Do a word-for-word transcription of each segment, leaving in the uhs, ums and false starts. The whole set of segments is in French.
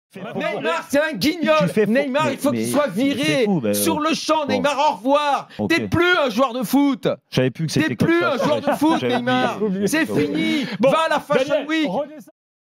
Neymar, c'est un guignol. Tu Neymar, mais, il faut qu'il soit viré. Fou, bah, sur le champ, bon. Neymar, au revoir. Okay. T'es plus un joueur de foot. Je savais plus que c'était T'es comme plus ça. un joueur de foot, Neymar. C'est fini. Bon, Va à la Fashion Daniel, Week. redescends.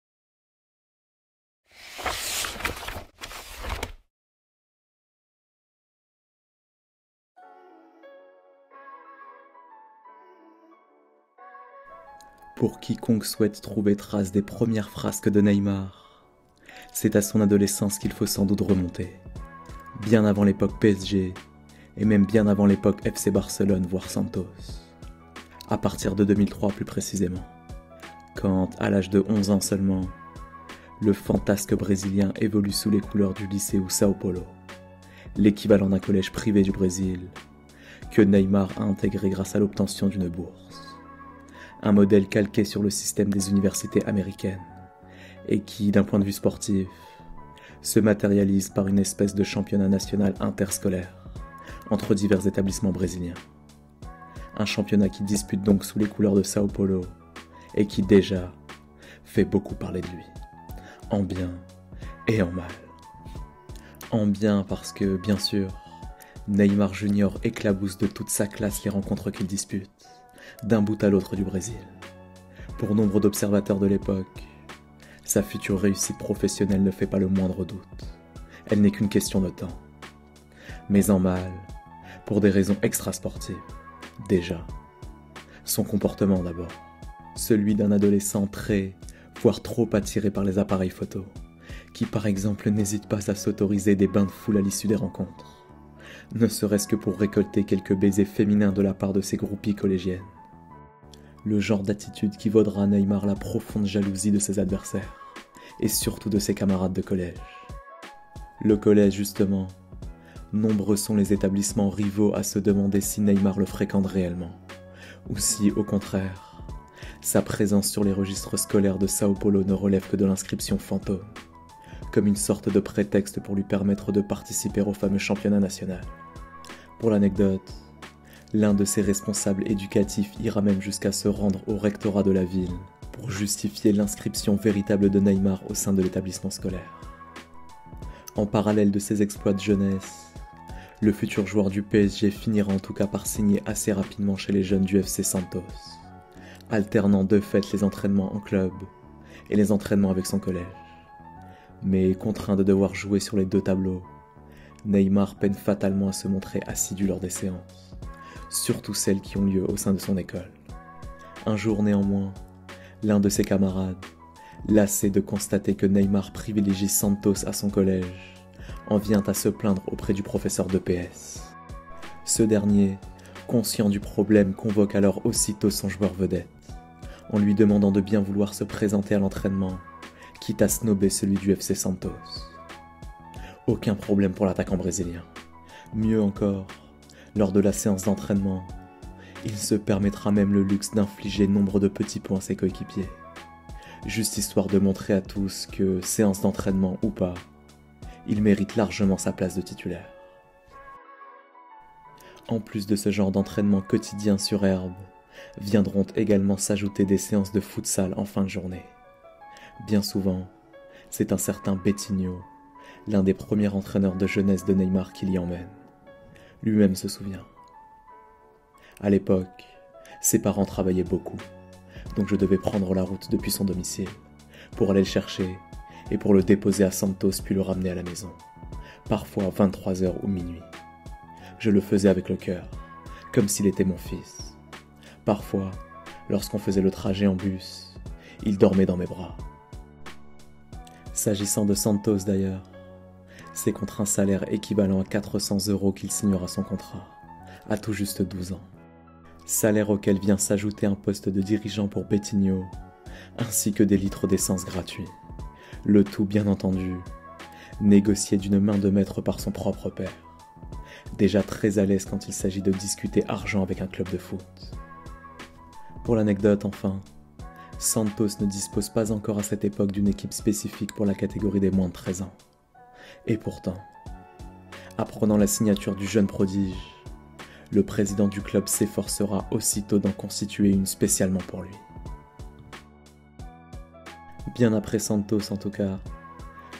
Pour quiconque souhaite trouver trace des premières frasques de Neymar, c'est à son adolescence qu'il faut sans doute remonter. Bien avant l'époque P S G, et même bien avant l'époque F C Barcelone, voire Santos. À partir de deux mille trois plus précisément, quand, à l'âge de onze ans seulement, le fantasque brésilien évolue sous les couleurs du lycée São Paulo, l'équivalent d'un collège privé du Brésil, que Neymar a intégré grâce à l'obtention d'une bourse. Un modèle calqué sur le système des universités américaines, et qui, d'un point de vue sportif, se matérialise par une espèce de championnat national interscolaire entre divers établissements brésiliens. Un championnat qui dispute donc sous les couleurs de São Paulo, et qui déjà fait beaucoup parler de lui, en bien et en mal. En bien parce que, bien sûr, Neymar Junior éclabousse de toute sa classe les rencontres qu'il dispute, d'un bout à l'autre du Brésil. Pour nombre d'observateurs de l'époque, sa future réussite professionnelle ne fait pas le moindre doute. Elle n'est qu'une question de temps. Mais en mal, pour des raisons extrasportives, déjà. Son comportement d'abord, celui d'un adolescent très, voire trop attiré par les appareils photo, qui par exemple n'hésite pas à s'autoriser des bains de foule à l'issue des rencontres, ne serait-ce que pour récolter quelques baisers féminins de la part de ses groupies collégiennes. Le genre d'attitude qui vaudra à Neymar la profonde jalousie de ses adversaires, et surtout de ses camarades de collège. Le collège, justement, nombreux sont les établissements rivaux à se demander si Neymar le fréquente réellement, ou si, au contraire, sa présence sur les registres scolaires de São Paulo ne relève que de l'inscription fantôme, comme une sorte de prétexte pour lui permettre de participer au fameux championnat national. Pour l'anecdote, l'un de ses responsables éducatifs ira même jusqu'à se rendre au rectorat de la ville pour justifier l'inscription véritable de Neymar au sein de l'établissement scolaire. En parallèle de ses exploits de jeunesse, le futur joueur du P S G finira en tout cas par signer assez rapidement chez les jeunes du F C Santos, alternant de fait les entraînements en club et les entraînements avec son collège. Mais contraint de devoir jouer sur les deux tableaux, Neymar peine fatalement à se montrer assidu lors des séances, surtout celles qui ont lieu au sein de son école. Un jour néanmoins, l'un de ses camarades, lassé de constater que Neymar privilégie Santos à son collège, en vient à se plaindre auprès du professeur de P S. Ce dernier, conscient du problème, convoque alors aussitôt son joueur vedette, en lui demandant de bien vouloir se présenter à l'entraînement, quitte à snober celui du F C Santos. Aucun problème pour l'attaquant brésilien. Mieux encore, lors de la séance d'entraînement, il se permettra même le luxe d'infliger nombre de petits points à ses coéquipiers, juste histoire de montrer à tous que, séance d'entraînement ou pas, il mérite largement sa place de titulaire. En plus de ce genre d'entraînement quotidien sur herbe, viendront également s'ajouter des séances de futsal en fin de journée. Bien souvent, c'est un certain Betinho, l'un des premiers entraîneurs de jeunesse de Neymar qui l'y emmène. Lui-même se souvient. À l'époque, ses parents travaillaient beaucoup, donc je devais prendre la route depuis son domicile, pour aller le chercher, et pour le déposer à Santos puis le ramener à la maison, parfois à vingt-trois heures ou minuit. Je le faisais avec le cœur, comme s'il était mon fils. Parfois, lorsqu'on faisait le trajet en bus, il dormait dans mes bras. S'agissant de Santos d'ailleurs, c'est contre un salaire équivalent à quatre cents euros qu'il signera son contrat, à tout juste douze ans. Salaire auquel vient s'ajouter un poste de dirigeant pour Betinho, ainsi que des litres d'essence gratuits. Le tout, bien entendu, négocié d'une main de maître par son propre père, déjà très à l'aise quand il s'agit de discuter argent avec un club de foot. Pour l'anecdote enfin, Santos ne dispose pas encore à cette époque d'une équipe spécifique pour la catégorie des moins de treize ans. Et pourtant, apprenant la signature du jeune prodige, le président du club s'efforcera aussitôt d'en constituer une spécialement pour lui. Bien après Santos en tout cas,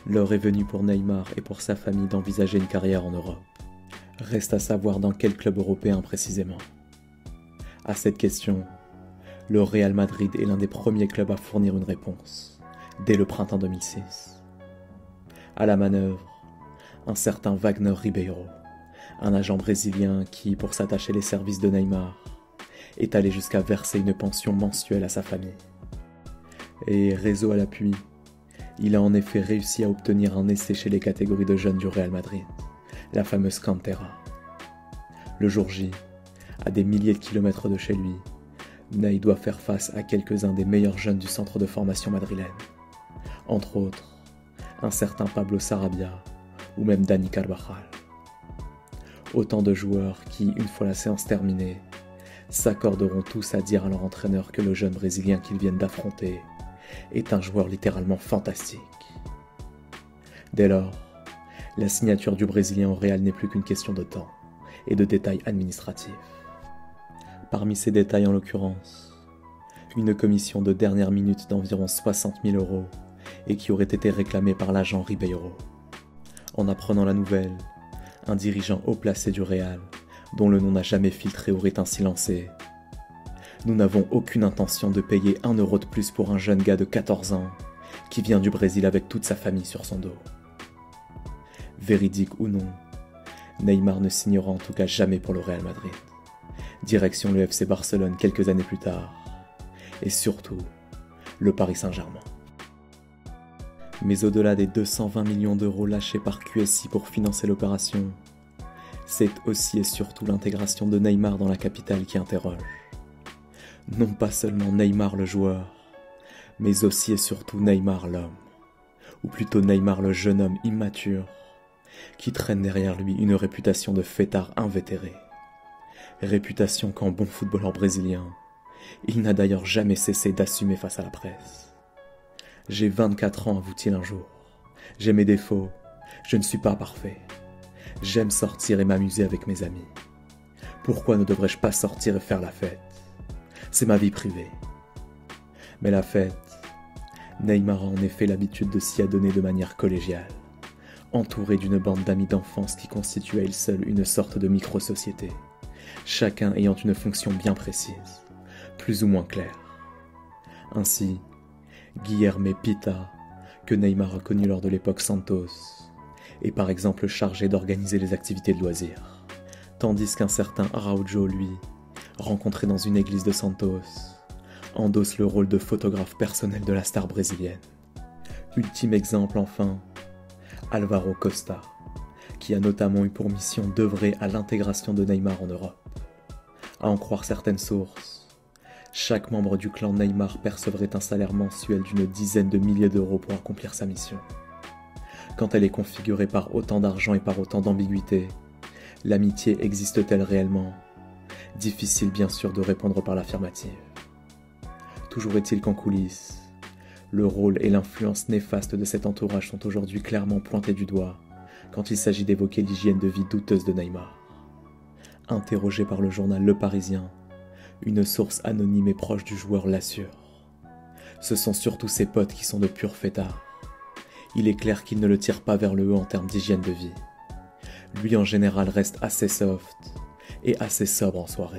L'heure est venue pour Neymar et pour sa famille d'envisager une carrière en Europe. Reste à savoir dans quel club européen précisément. À cette question, le Real Madrid est l'un des premiers clubs à fournir une réponse, dès le printemps deux mille six. À la manœuvre, un certain Wagner Ribeiro, un agent brésilien qui, pour s'attacher les services de Neymar, est allé jusqu'à verser une pension mensuelle à sa famille. Et réseau à l'appui, il a en effet réussi à obtenir un essai chez les catégories de jeunes du Real Madrid, la fameuse Cantera. Le jour J, à des milliers de kilomètres de chez lui, Ney doit faire face à quelques-uns des meilleurs jeunes du centre de formation madrilène. Entre autres, un certain Pablo Sarabia ou même Dani Carvajal. Autant de joueurs qui, une fois la séance terminée, s'accorderont tous à dire à leur entraîneur que le jeune Brésilien qu'ils viennent d'affronter est un joueur littéralement fantastique. Dès lors, la signature du Brésilien au Real n'est plus qu'une question de temps et de détails administratifs. Parmi ces détails en l'occurrence, une commission de dernière minute d'environ soixante mille euros et qui aurait été réclamée par l'agent Ribeiro. En apprenant la nouvelle, un dirigeant haut placé du Real, dont le nom n'a jamais filtré, aurait ainsi lancé « Nous n'avons aucune intention de payer un euro de plus pour un jeune gars de quatorze ans qui vient du Brésil avec toute sa famille sur son dos. » Véridique ou non, Neymar ne signera en tout cas jamais pour le Real Madrid. Direction le F C Barcelone quelques années plus tard, et surtout le Paris Saint-Germain. Mais au-delà des deux cent vingt millions d'euros lâchés par Q S I pour financer l'opération, c'est aussi et surtout l'intégration de Neymar dans la capitale qui interroge. Non pas seulement Neymar le joueur, mais aussi et surtout Neymar l'homme, ou plutôt Neymar le jeune homme immature, qui traîne derrière lui une réputation de fêtard invétéré. Réputation qu'en bon footballeur brésilien, il n'a d'ailleurs jamais cessé d'assumer face à la presse. J'ai vingt-quatre ans, avoue-t-il un jour. J'ai mes défauts, je ne suis pas parfait. J'aime sortir et m'amuser avec mes amis. Pourquoi ne devrais-je pas sortir et faire la fête? C'est ma vie privée. Mais la fête, Neymar a en effet l'habitude de s'y adonner de manière collégiale, entouré d'une bande d'amis d'enfance qui constitue à elle seule une sorte de micro-société, chacun ayant une fonction bien précise, plus ou moins claire. Ainsi, Guilherme Pita, que Neymar a connu lors de l'époque Santos, est par exemple chargé d'organiser les activités de loisirs, tandis qu'un certain Araujo, lui, rencontré dans une église de Santos, endosse le rôle de photographe personnel de la star brésilienne. Ultime exemple enfin, Alvaro Costa, qui a notamment eu pour mission d'œuvrer à l'intégration de Neymar en Europe. À en croire certaines sources, chaque membre du clan Neymar percevrait un salaire mensuel d'une dizaine de milliers d'euros pour accomplir sa mission. Quand elle est configurée par autant d'argent et par autant d'ambiguïté, l'amitié existe-t-elle réellement? Difficile bien sûr de répondre par l'affirmative. Toujours est-il qu'en coulisses, le rôle et l'influence néfaste de cet entourage sont aujourd'hui clairement pointés du doigt quand il s'agit d'évoquer l'hygiène de vie douteuse de Neymar. Interrogé par le journal Le Parisien, une source anonyme et proche du joueur l'assure. Ce sont surtout ses potes qui sont de purs fêtards. Il est clair qu'ils ne le tirent pas vers le haut en termes d'hygiène de vie. Lui en général reste assez soft et assez sobre en soirée.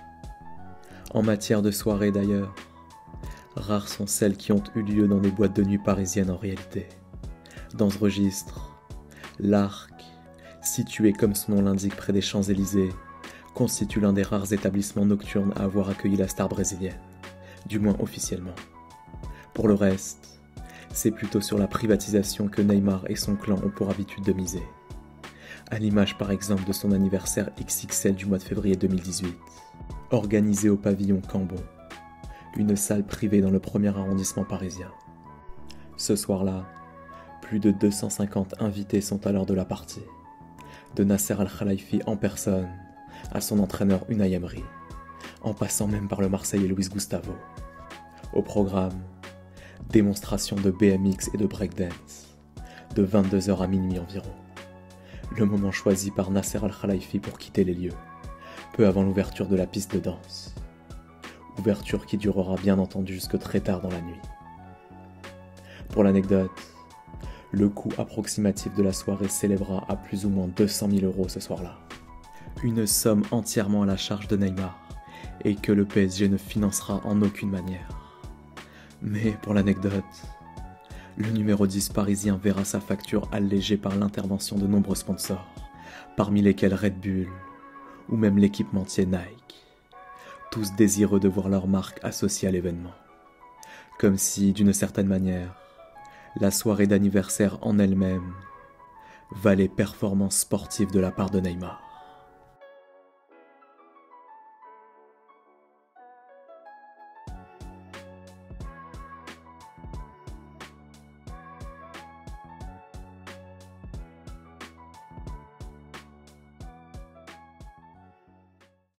En matière de soirée d'ailleurs, rares sont celles qui ont eu lieu dans des boîtes de nuit parisiennes en réalité. Dans ce registre, l'Arc, situé comme son nom l'indique près des Champs-Élysées, constitue l'un des rares établissements nocturnes à avoir accueilli la star brésilienne, du moins officiellement. Pour le reste, c'est plutôt sur la privatisation que Neymar et son clan ont pour habitude de miser. À l'image par exemple de son anniversaire X X L du mois de février deux mille dix-huit, organisé au pavillon Cambon, une salle privée dans le premier arrondissement parisien. Ce soir-là, plus de deux cent cinquante invités sont à l'heure de la partie, de Nasser Al-Khelaifi en personne à son entraîneur Unai Emery, en passant même par le Marseillais Luis Gustavo. Au programme, démonstration de B M X et de breakdance, de vingt-deux heures à minuit environ. Le moment choisi par Nasser Al-Khelaifi pour quitter les lieux, peu avant l'ouverture de la piste de danse. Ouverture qui durera bien entendu jusque très tard dans la nuit. Pour l'anecdote, Le coût approximatif de la soirée s'élèvera à plus ou moins deux cent mille euros ce soir-là. Une somme entièrement à la charge de Neymar et que le P S G ne financera en aucune manière. Mais pour l'anecdote, le numéro dix parisien verra sa facture allégée par l'intervention de nombreux sponsors, parmi lesquels Red Bull ou même l'équipementier Nike, tous désireux de voir leur marque associée à l'événement. Comme si, d'une certaine manière, la soirée d'anniversaire en elle-même valait performance sportive de la part de Neymar.